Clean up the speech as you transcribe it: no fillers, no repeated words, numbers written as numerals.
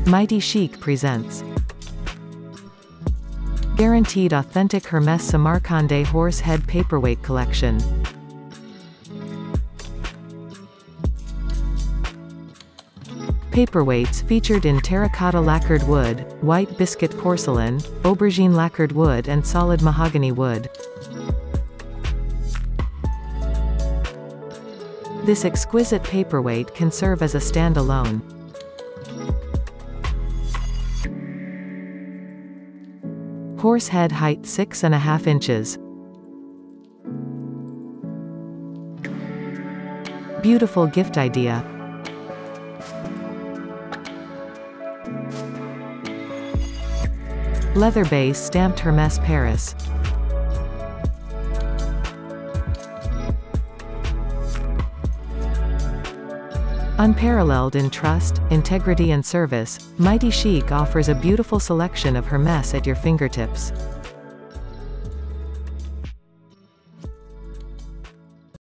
Mightychic presents Guaranteed Authentic Hermes Samarcande Horse Head Paperweight Collection. Paperweights featured in terracotta lacquered wood, white biscuit porcelain, aubergine lacquered wood and solid mahogany wood. This exquisite paperweight can serve as a standalone. Horse head height 6.5 inches. Beautiful gift idea. Leather base stamped Hermes Paris. Unparalleled in trust, integrity and service, Mightychic offers a beautiful selection of Hermes at your fingertips.